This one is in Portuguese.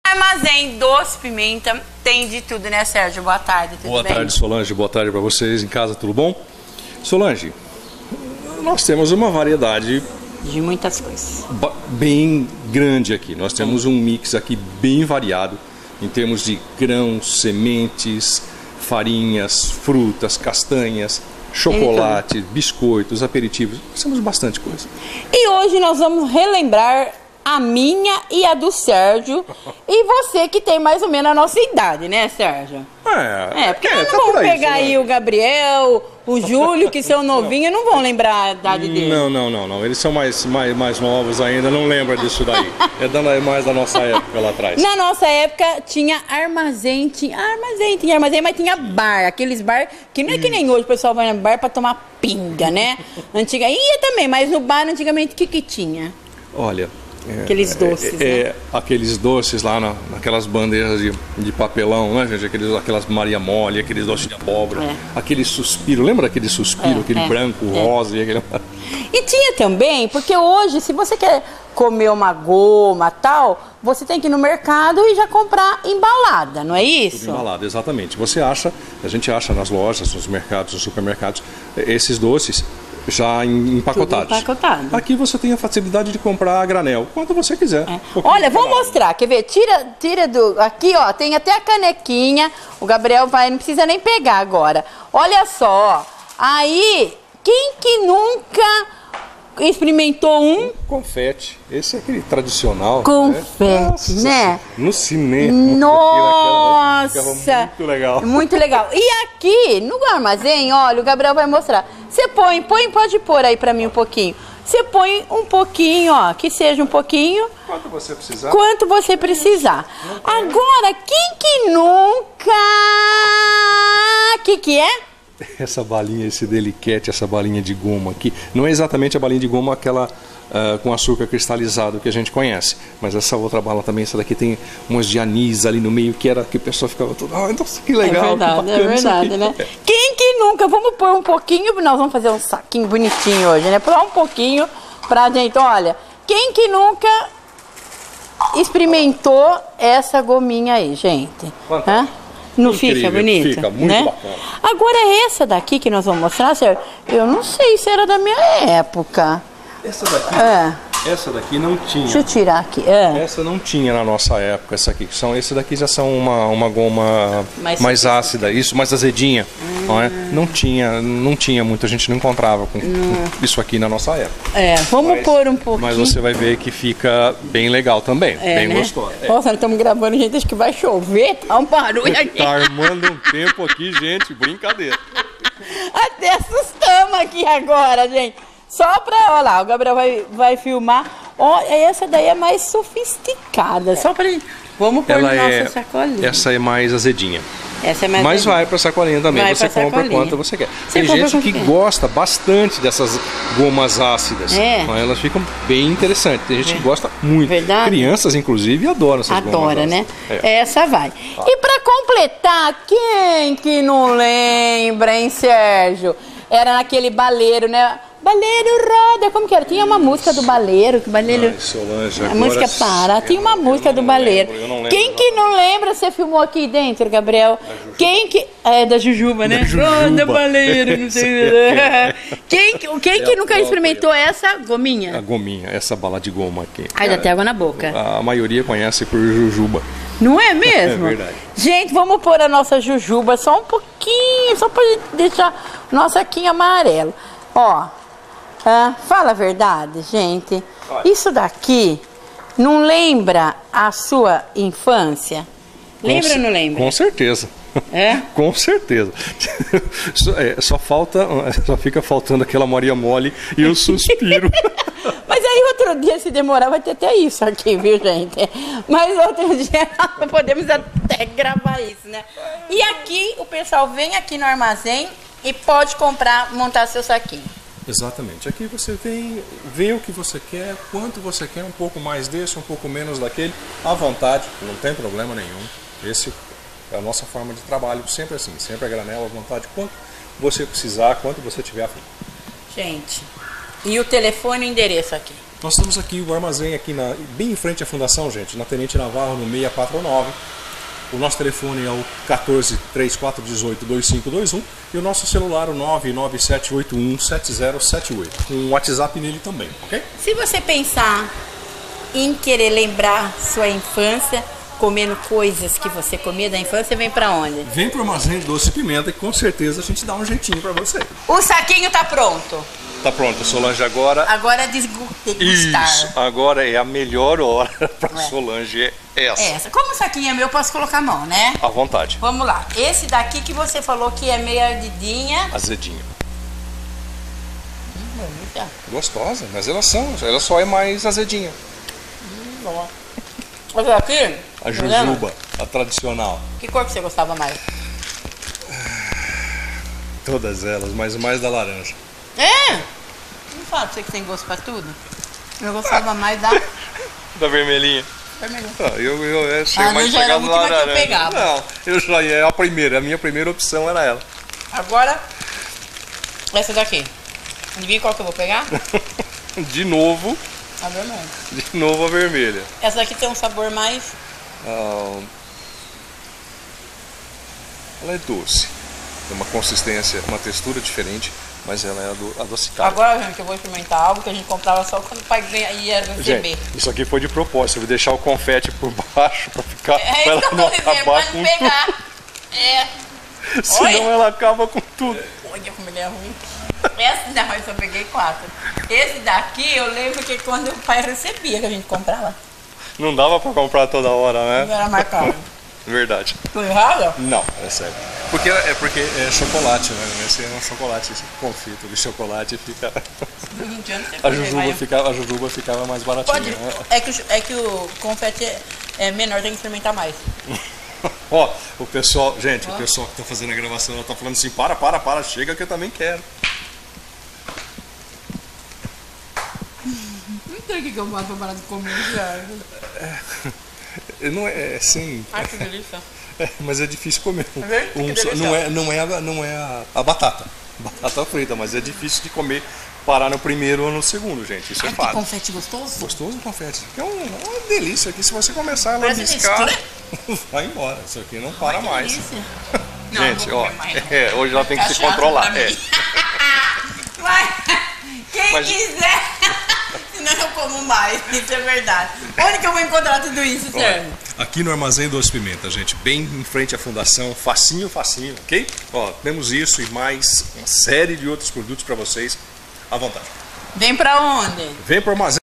Armazém Doce Pimenta tem de tudo, né, Sérgio? Boa tarde, tudo bem? Boa tarde, Solange. Boa tarde para vocês. Em casa, tudo bom? Solange, nós temos uma variedade de muitas coisas bem grande aqui. Nós temos um mix aqui bem variado em termos de grãos, sementes, farinhas, frutas, castanhas, chocolate, biscoitos, aperitivos. Nós temos bastante coisa. E hoje nós vamos relembrar a minha e a do Sérgio. E você que tem mais ou menos a nossa idade, né, Sérgio? Porque nós não vamos pegar aí o Gabriel, o Júlio, que são novinhos, não vão lembrar a idade dele. Não. Eles são mais novos ainda, não lembra disso daí. É mais da nossa época lá atrás. Na nossa época tinha armazém, mas tinha bar, aqueles bar que não é que nem hoje o pessoal vai no bar pra tomar pinga, né? Ia também, mas no bar antigamente o que tinha? Olha... Aqueles doces, né? Aqueles doces lá naquelas bandeiras de papelão, né, gente? Aquelas Maria Mole, aqueles doces de abóbora, aquele suspiro, lembra daquele suspiro, aquele branco, rosa e aquele... E tinha também, porque hoje, se você quer comer uma goma tal, você tem que ir no mercado e já comprar embalada, não é isso? Tudo embalado, exatamente. A gente acha nas lojas, nos mercados, nos supermercados, esses doces já empacotados. Aqui você tem a facilidade de comprar a granel, quanto você quiser. Olha, vou mostrar, quer ver? Tira do... Aqui, ó, tem até a canequinha. O Gabriel não precisa nem pegar agora. Olha só, aí, quem que nunca experimentou um... Confete. Esse é aquele tradicional. Confete, né? No cinema. Nossa! Muito legal. Muito legal. E aqui, no armazém, olha, o Gabriel vai mostrar. Você pode pôr aí pra mim um pouquinho. Você põe um pouquinho, ó, que seja um pouquinho. Quanto você precisar. Quanto você precisar. Agora, quem que nunca... que é? Essa balinha, esse deliquete, essa balinha de goma aqui, não é exatamente a balinha de goma aquela com açúcar cristalizado que a gente conhece, mas essa outra bala também, essa daqui tem umas de anis ali no meio, que a pessoa ficava toda, nossa, que legal, é verdade, né? Quem que nunca, vamos pôr um pouquinho, nós vamos fazer um saquinho bonitinho hoje, né? Pôr um pouquinho pra gente, olha, quem que nunca experimentou essa gominha aí, gente? Não fica bonito? Fica muito bacana. Agora essa daqui que nós vamos mostrar, Sérgio, eu não sei se era da minha época. Essa daqui não tinha. Deixa eu tirar aqui. Essa não tinha na nossa época, esse daqui já são uma goma mais ácida, isso, mais azedinha. Não tinha muito, a gente não encontrava com isso aqui na nossa época. Vamos pôr um pouquinho. Mas você vai ver que fica bem legal também, bem gostoso. Nossa, nós estamos gravando, gente, acho que vai chover, tá um barulho aqui. Tá armando um tempo aqui, gente, brincadeira. Até assustamos aqui agora, gente. Só pra, olha lá, o Gabriel vai filmar. Olha, essa daí é mais sofisticada. Só pra gente. Vamos pôr na nossa sacolinha. Essa é mais azedinha. Essa é mais Mas azedinha. Vai pra sacolinha também. Você compra quanto você quer. Tem gente que gosta bastante dessas gomas ácidas. Elas ficam bem interessantes. Tem gente que gosta muito. Verdade? Crianças, inclusive, adoram essas gomas. Adora, né? Essa vai. E pra completar, quem que não lembra, hein, Sérgio? Era naquele baleiro, né? Baleiro roda, como que era? Tinha uma música do baleiro, que baleiro... Solange, a música para, tinha uma música do baleiro. Quem que não lembra, você filmou aqui dentro, Gabriel? Quem que... É da Jujuba, né? Da baleiro, não sei... Quem que nunca experimentou essa gominha? A gominha, essa bala de goma aqui. Ai, dá até água na boca. A maioria conhece por Jujuba. Não é mesmo? É verdade. Gente, vamos pôr a nossa Jujuba só um pouquinho, só pra deixar o nosso saquinho amarelo. Ó, fala a verdade, gente. Olha. Isso daqui não lembra a sua infância? Lembra ou não lembra? Com certeza. Com certeza. Só fica faltando aquela Maria Mole e o suspiro. Mas aí outro dia, se demorar, vai ter até isso aqui, viu, gente? Mas outro dia podemos até gravar isso, né? E aqui o pessoal vem aqui no armazém e pode comprar, montar seu saquinho. Exatamente. Aqui você vem, vê o que você quer, quanto você quer, um pouco mais desse, um pouco menos daquele, à vontade, não tem problema nenhum. Esse é a nossa forma de trabalho, sempre assim, sempre a granel, à vontade, quanto você precisar, quanto você tiver a fim. Gente, e o telefone e o endereço aqui? Nós estamos aqui, o armazém aqui bem em frente à fundação, gente, na Tenente Navarro, no 649. O nosso telefone é o 14-3418-2521 e o nosso celular, o 997817078. Com um WhatsApp nele também, ok? Se você pensar em querer lembrar sua infância, comendo coisas que você comia da infância, vem pra onde? Vem pro Armazém Doce Pimenta, que com certeza a gente dá um jeitinho pra você. O saquinho tá pronto. Tá pronto, Solange, agora... Agora é degustar. Isso, agora é a melhor hora pra Solange, é essa. Essa. Como o saquinho é meu, eu posso colocar a mão, né? À vontade. Vamos lá. Esse daqui que você falou que é meio ardidinha. Azedinha. Bonita. Gostosa, mas ela só é mais azedinha. Boa. Olha aqui. A jujuba, a tradicional. Que cor que você gostava mais? Todas elas, mas mais da laranja. É? Não fala pra você que tem gosto pra tudo? Eu gostava mais da... Da vermelhinha. vermelha. Eu achei mais já era a chegado na última que eu laranja. pegava. Não, eu já ia a primeira. A minha primeira opção era ela. Agora, essa daqui. Adivinha qual que eu vou pegar? De novo. A vermelha. De novo a vermelha. Essa daqui tem um sabor mais... Ela é doce. Tem uma consistência, uma textura diferente, mas ela é adocicada. Agora, gente, eu vou experimentar algo que a gente comprava só quando o pai ia receber. Gente, isso aqui foi de propósito. Eu vou deixar o confete por baixo pra ficar... É pra isso que eu ela não tô dizendo, acabar pode com pegar. tudo. É. Senão ela acaba com tudo. Olha como ele é ruim. Essa não, eu só peguei 4. Esse daqui eu lembro que quando o pai recebia, que a gente comprava, Não dava pra comprar toda hora, não né? era marcado. Verdade. Tô errado? Não, é sério. Porque é chocolate, né? Esse é um chocolate, esse confito de chocolate fica... A jujuba ficava mais baratinha. Pode, Né? é que o confete é menor, tem que experimentar mais. Ó, o pessoal, gente, o pessoal que tá fazendo a gravação, ela tá falando assim, para, chega que eu também quero. Não sei o que eu faço pra parar de comer, já. Não é assim. Ai, que delícia. Mas é difícil comer. Que delícia. Não é a batata. Batata frita, mas é difícil de comer, parar no primeiro ou no segundo, gente. Isso é Que fato. confete gostoso? Gostoso o confete. É uma delícia aqui. Se você começar a Parece lambiscar, mistura. vai embora. Isso aqui não para mais. Delícia. Não, Gente, não vou ó, comer mais, não. hoje ela tem que Tá se chato controlar. pra mim. Vai, quem Mas- quiser, senão eu como mais, isso é verdade. Onde que eu vou encontrar tudo isso, Sérgio? Aqui no Armazém Doce Pimenta, gente, bem em frente à fundação, facinho, ok? Ó, temos isso e mais uma série de outros produtos para vocês à vontade. Vem pra onde? Vem pro Armazém